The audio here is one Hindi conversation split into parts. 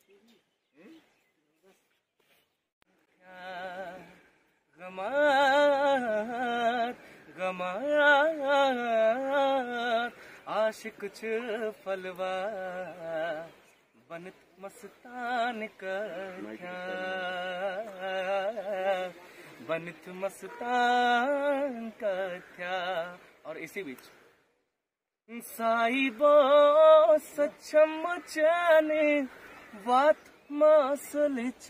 गमार गमार आशिक कुछ फलवा बनत मस्तान का बनत मस्तान का क्या। और इसी बीच साहिबो सचम चने वात मासलिच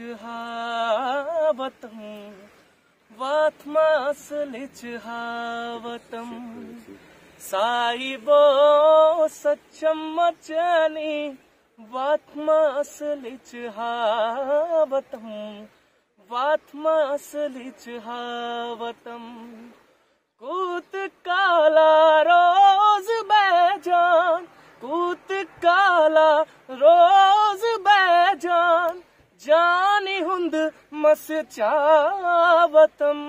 हावतम वात मासलिच हावतम साहिबो सचम चने वात मासलिच हावतम वात मासलिच हावतम कूत काला रोज बैजान कूत काला रोज बैजान जानी हुंद मस चावतम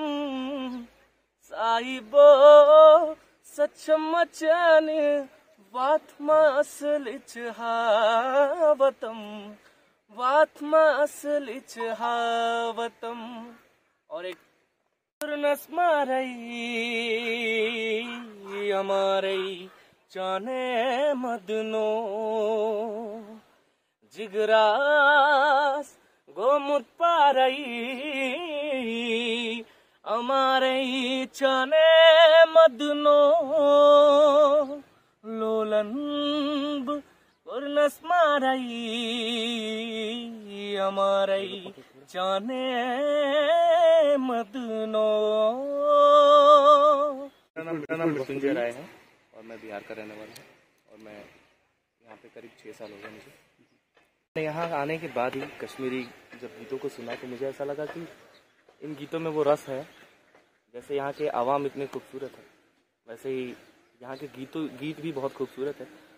साहिबो सचमचन वात मासलिच हावतम वात मासलिच हावतम। और एक नस्मारई अमारई जाने मदनो जिगरास गोमुत पारई अमारई जाने मदनो लोलंब नस्मारई अमारई जाने मदनो। मेरा नाम मृत्युंजय राय है और मैं बिहार का रहने वाला हूँ और मैं यहाँ पे करीब 6 साल हो गए मुझे। यहाँ आने के बाद ही कश्मीरी जब गीतों को सुना तो मुझे ऐसा लगा कि इन गीतों में वो रस है। जैसे यहाँ के आवाम इतने खूबसूरत है वैसे ही यहाँ के गीत भी बहुत खूबसूरत है।